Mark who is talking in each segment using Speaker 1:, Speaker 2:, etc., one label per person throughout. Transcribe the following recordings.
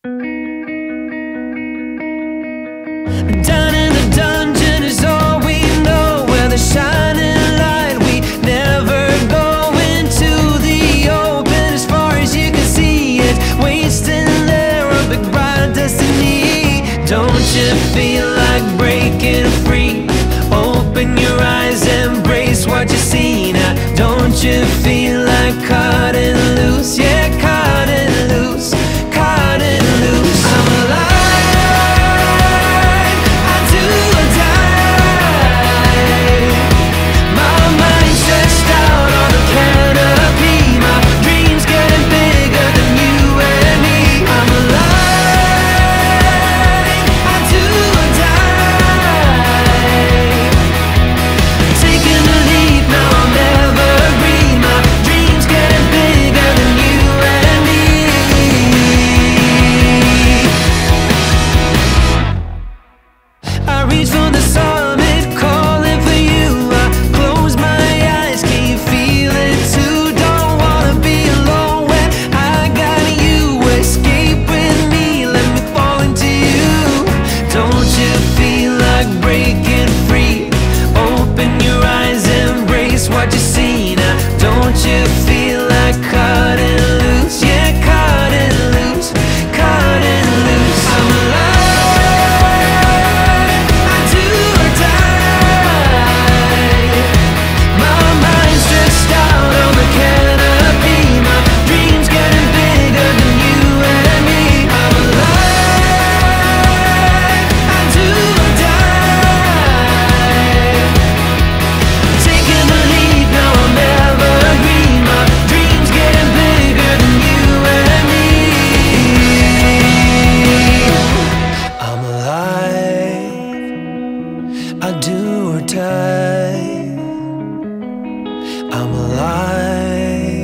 Speaker 1: Down in the dungeon is all we know, where the shining light, we never go into the open. As far as you can see, it's wasting there, a big bright destiny. Don't you feel like breaking free? Open your eyes, embrace what you see now. Don't you feel like cutting loose? Yeah, cutting loose, cutting loose. I'm alive.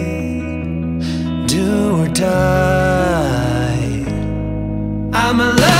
Speaker 1: I'm alive.